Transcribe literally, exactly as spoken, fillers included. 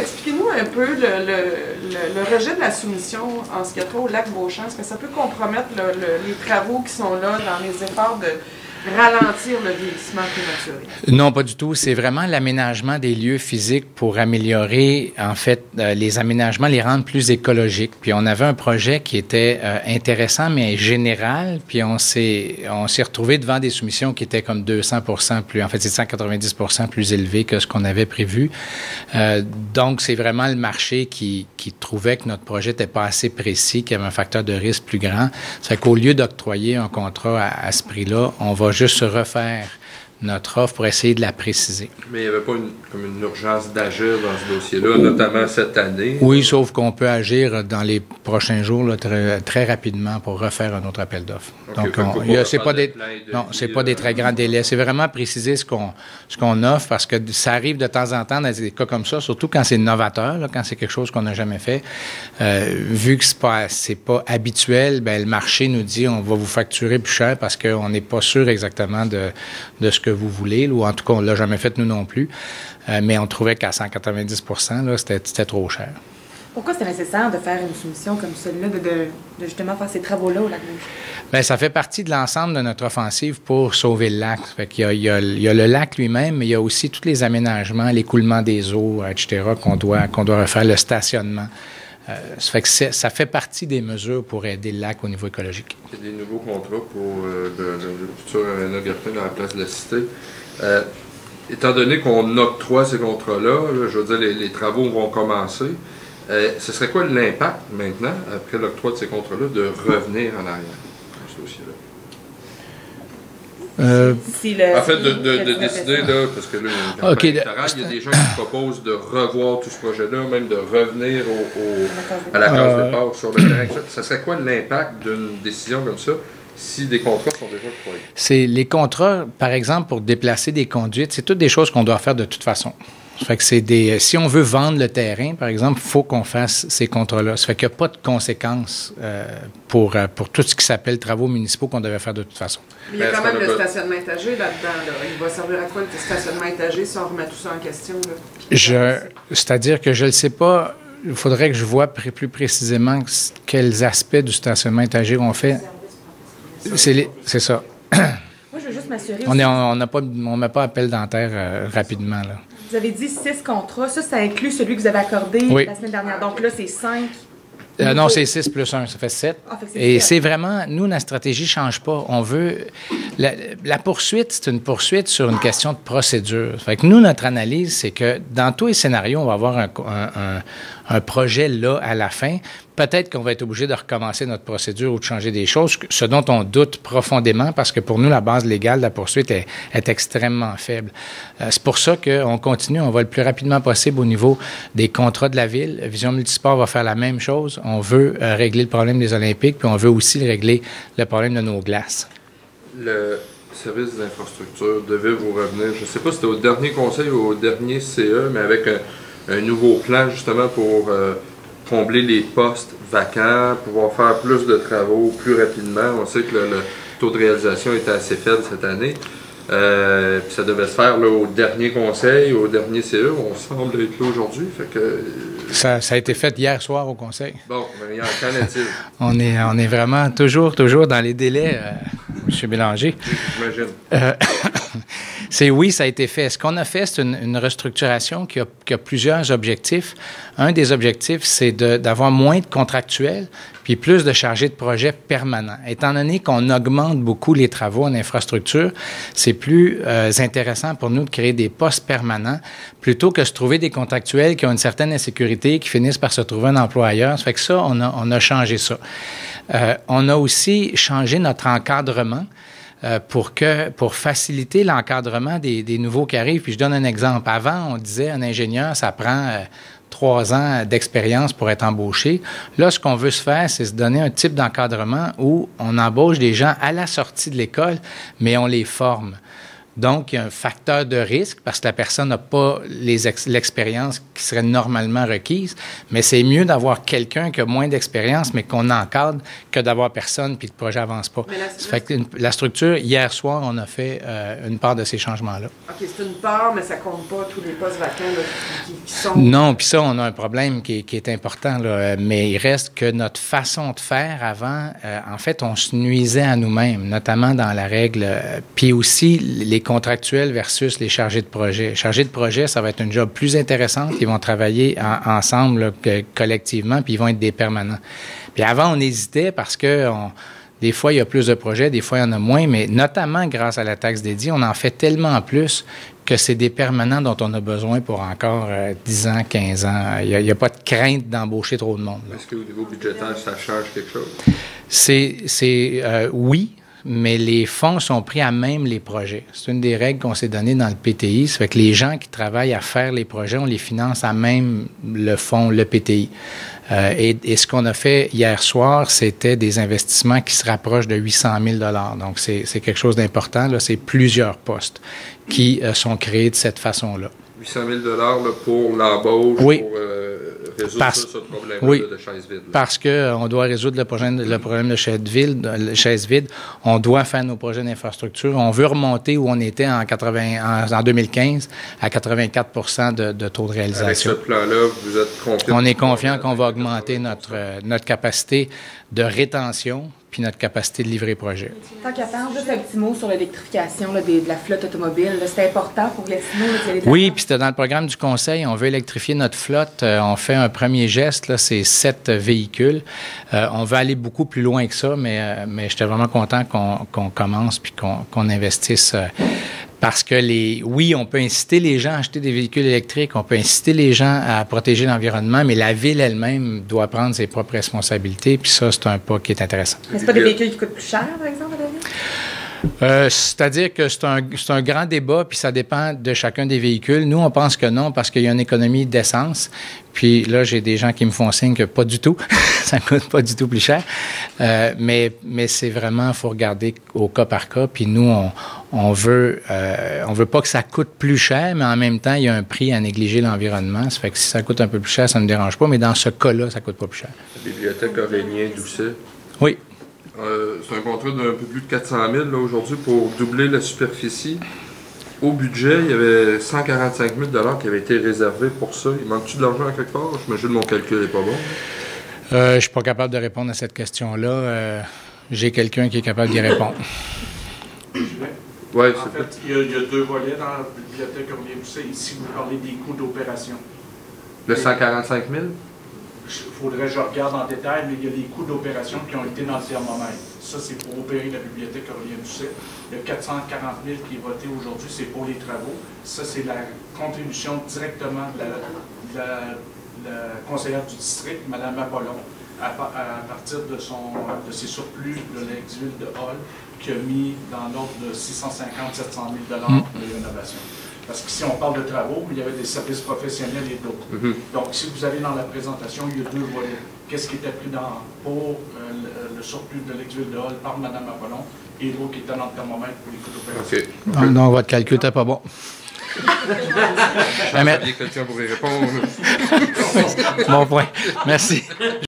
expliquez-nous un peu le, le, le, le rejet de la soumission en ce qui a trait au lac Beauchamp. Est-ce que ça peut compromettre le, le, les travaux qui sont là dans les efforts de ralentir le vieillissement prématuré? Non, pas du tout. C'est vraiment l'aménagement des lieux physiques pour améliorer, en fait, euh, les aménagements, les rendre plus écologiques. Puis on avait un projet qui était euh, intéressant, mais général. Puis on s'est, on s'est retrouvé devant des soumissions qui étaient comme deux cents pour cent plus, en fait, c'est cent quatre-vingt-dix pour cent plus élevées que ce qu'on avait prévu. Euh, donc, c'est vraiment le marché qui, qui trouvait que notre projet n'était pas assez précis, qu'il y avait un facteur de risque plus grand. Ça fait qu'au lieu d'octroyer un contrat à, à ce prix-là, on va juste se refaire notre offre pour essayer de la préciser. Mais il n'y avait pas une, comme une urgence d'agir dans ce dossier-là, notamment cette année? Oui, sauf qu'on peut agir dans les prochains jours là, très, très rapidement pour refaire un autre appel d'offres. Okay, Donc, on, il y a, c'est pas des, non, c'est pas des très grands délais. C'est vraiment préciser ce qu'on, ce qu'on offre parce que ça arrive de temps en temps dans des cas comme ça, surtout quand c'est novateur, là, quand c'est quelque chose qu'on n'a jamais fait. Euh, vu que c'est pas, c'est pas habituel, ben, le marché nous dit on va vous facturer plus cher parce qu'on n'est pas sûr exactement de, de ce que vous voulez, ou en tout cas, on ne l'a jamais fait nous non plus. Euh, mais on trouvait qu'à cent quatre-vingt-dix pour cent, là, c'était, c'était trop cher. Pourquoi c'est nécessaire de faire une soumission comme celle-là, de, de, de justement faire ces travaux-là au lac Beauchamp? Bien, ça fait partie de l'ensemble de notre offensive pour sauver le lac. Fait qu'il y a, il y a, il y a le lac lui-même, mais il y a aussi tous les aménagements, l'écoulement des eaux, et cetera, qu'on doit, qu'on doit refaire, le stationnement. Euh, ça fait que c'est, ça fait partie des mesures pour aider le lac au niveau écologique. Il y a des nouveaux contrats pour euh, le, le futur Arena Gardien dans la place de la Cité. Euh, étant donné qu'on octroie ces contrats-là, là, je veux dire, les, les travaux vont commencer. Euh, ce serait quoi l'impact maintenant, après l'octroi de ces contrats-là, de revenir en arrière dans ce dossier-là? Euh, si le, en fait, de, de, de décider, là, parce que là, il y a, okay, électorale, il y a des gens qui proposent de revoir tout ce projet-là, même de revenir au, au, à la case euh, départ sur le terrain. Ça serait quoi l'impact d'une décision comme ça si des contrats sont déjà octroyés? C'est les contrats, par exemple, pour déplacer des conduites, c'est toutes des choses qu'on doit faire de toute façon. Ça fait que c'est des, si on veut vendre le terrain, par exemple, il faut qu'on fasse ces contrats-là. Ça fait qu'il n'y a pas de conséquences euh, pour, euh, pour tout ce qui s'appelle travaux municipaux qu'on devait faire de toute façon. Mais il y a quand même le stationnement étagé là-dedans. Là. Il va servir à quoi le stationnement étagé si on remet tout ça en question? Là, je, c'est-à-dire que je ne le sais pas. Il faudrait que je vois pr- plus précisément quels aspects du stationnement étagé on fait. C'est, les, c'est ça. Moi, je veux juste m'assurer. On ne on n'a pas, on met pas appel dentaire euh, rapidement, là. Vous avez dit six contrats. Ça, ça inclut celui que vous avez accordé oui. la semaine dernière. Donc là, c'est cinq. Euh, non, c'est six plus un, ça fait sept. Ah, fait que c'est Et sept. c'est vraiment, nous, la stratégie ne change pas. On veut. La, la poursuite, c'est une poursuite sur une question de procédure. Fait que nous, notre analyse, c'est que dans tous les scénarios, on va avoir un, un, un, un projet là à la fin. Peut-être qu'on va être obligé de recommencer notre procédure ou de changer des choses, ce dont on doute profondément parce que pour nous, la base légale de la poursuite est, est extrêmement faible. Euh, c'est pour ça qu'on continue, on va le plus rapidement possible au niveau des contrats de la Ville. Vision Multisport va faire la même chose. On veut euh, régler le problème des Olympiques, puis on veut aussi régler le problème de nos glaces. Le service d'infrastructure devait vous revenir, je ne sais pas si c'était au dernier conseil ou au dernier C E, mais avec un, un nouveau plan justement pour euh, combler les postes vacants, pouvoir faire plus de travaux plus rapidement. On sait que le, le taux de réalisation était assez faible cette année. Euh, puis ça devait se faire là, au dernier conseil, au dernier C E. On semble être là aujourd'hui. Fait que, ça, ça a été fait hier soir au conseil. Bon, mais qu'en est-il? on, est, on est vraiment toujours, toujours dans les délais, euh, M. Bélanger. J'imagine. Euh, c'est oui, ça a été fait. Ce qu'on a fait, c'est une, une restructuration qui a, qui a plusieurs objectifs. Un des objectifs, c'est de, d'avoir moins de contractuels puis plus de chargés de projet permanents. Étant donné qu'on augmente beaucoup les travaux en infrastructure, c'est plus euh, intéressant pour nous de créer des postes permanents plutôt que de se trouver des contractuels qui ont une certaine insécurité, qui finissent par se trouver un emploi ailleurs. Ça fait que ça, on a, on a changé ça. Euh, on a aussi changé notre encadrement. Euh, pour, que, pour faciliter l'encadrement des, des nouveaux qui arrivent. Puis je donne un exemple. Avant, on disait un ingénieur, ça prend euh, trois ans d'expérience pour être embauché. Là, ce qu'on veut se faire, c'est se donner un type d'encadrement où on embauche des gens à la sortie de l'école, mais on les forme. Donc, il y a un facteur de risque parce que la personne n'a pas les ex- l'expérience qui serait normalement requise, mais c'est mieux d'avoir quelqu'un qui a moins d'expérience, mais qu'on encadre, que d'avoir personne puis que le projet n'avance pas. Mais la, Ça fait que une- la structure, hier soir, on a fait euh, une part de ces changements-là. OK, c'est une part, mais ça compte pas tous les postes vacants là, qui, qui sont... Non, puis ça, on a un problème qui est, qui est important, là, mais il reste que notre façon de faire avant, euh, en fait, on se nuisait à nous-mêmes, notamment dans la règle, euh, puis aussi les contractuels versus les chargés de projet. Chargés de projet, ça va être une job plus intéressante, ils vont travailler en, ensemble, là, que, collectivement, puis ils vont être des permanents. Puis avant, on hésitait parce que on, des fois, il y a plus de projets, des fois, il y en a moins, mais notamment grâce à la taxe dédiée, on en fait tellement plus que c'est des permanents dont on a besoin pour encore euh, dix ans, quinze ans. Il n'y a, a pas de crainte d'embaucher trop de monde. Là. Est-ce qu'au niveau budgétaire, ça change quelque chose? C'est, c'est euh, oui, mais les fonds sont pris à même les projets. C'est une des règles qu'on s'est données dans le P T I. Ça fait que les gens qui travaillent à faire les projets, on les finance à même le fonds, le P T I. Euh, et, et ce qu'on a fait hier soir, c'était des investissements qui se rapprochent de huit cent mille dollars. Donc, c'est, c'est quelque chose d'important. Là, c'est plusieurs postes qui euh, sont créés de cette façon-là. huit cent mille dollars pour l'embauche, oui. pour euh, résoudre Parce, ça, ce problème oui, de chaises vides. Là. Parce qu'on doit résoudre le problème, le problème de chaises vides, chaises vides. On doit faire nos projets d'infrastructure. On veut remonter où on était en, quatre-vingts, en, en deux mille quinze à quatre-vingt-quatre pour cent de, de taux de réalisation. Avec ce plan-là, vous êtes confiant? On est confiant qu'on va augmenter notre, euh, notre capacité de rétention puis notre capacité de livrer projet. Tant qu'à faire, juste un petit mot sur l'électrification là, des, de la flotte automobile. Là, c'est important pour Gatineau d'y aller de Oui, puis c'était dans le programme du Conseil. On veut électrifier notre flotte. Euh, on fait un premier geste, là, c'est sept véhicules. Euh, on veut aller beaucoup plus loin que ça, mais, euh, mais j'étais vraiment content qu'on, qu'on commence puis qu'on, qu'on investisse. Euh, Parce que, les, oui, on peut inciter les gens à acheter des véhicules électriques, on peut inciter les gens à protéger l'environnement, mais la ville elle-même doit prendre ses propres responsabilités, puis ça, c'est un pas qui est intéressant. Mais c'est pas des véhicules qui coûtent plus cher, par exemple, à la ville? Euh, c'est-à-dire que c'est un, c'est un grand débat, puis ça dépend de chacun des véhicules. Nous, on pense que non, parce qu'il y a une économie d'essence. Puis là, j'ai des gens qui me font signe que pas du tout. Ça coûte pas du tout plus cher. Euh, mais, mais c'est vraiment, il faut regarder au cas par cas. Puis nous, on, on veut, euh, on veut pas que ça coûte plus cher, mais en même temps, il y a un prix à négliger l'environnement. Ça fait que si ça coûte un peu plus cher, ça ne me dérange pas. Mais dans ce cas-là, ça coûte pas plus cher. La bibliothèque Aurélien Doucet. Oui. Euh, c'est un contrat d'un peu plus de quatre cent mille là, aujourd'hui pour doubler la superficie. Au budget, il y avait cent quarante-cinq mille dollars qui avaient été réservés pour ça. Il manque-tu de l'argent à quelque part? J'imagine que mon calcul n'est pas bon. Euh, je ne suis pas capable de répondre à cette question-là. Euh, j'ai quelqu'un qui est capable d'y répondre. Ouais, en c'est fait, il y, a, il y a deux volets dans la bibliothèque Aurélien Doucet. Ici, vous parlez des coûts d'opération. Le cent quarante-cinq mille? Il faudrait que je regarde en détail, mais il y a les coûts d'opération qui ont été dans le thermomètre. Ça, c'est pour opérer la bibliothèque Aurélien Doucet. Il y a quatre cent quarante mille qui est voté aujourd'hui, c'est pour les travaux. Ça, c'est la contribution directement de la, de la, la conseillère du district, Mme Apollon, à, à partir de, son, de ses surplus de l'ex-ville de Hall, qui a mis dans l'ordre de six cent cinquante à sept cent mille dollars pour les rénovations. Parce qu'ici, on parle de travaux, mais il y avait des services professionnels et d'autres. Mm-hmm. Donc, si vous allez dans la présentation, il y a deux volets. Qu'est-ce qui était pris dans, pour euh, le, le surplus de l'ex-ville de Hall par Mme Apollon et l'autre qui était dans le thermomètre pour les coûts d'opération. Okay. Okay. Non, votre calcul n'était pas bon. Je savais quelqu'un pour y répondre. Bon point. Merci.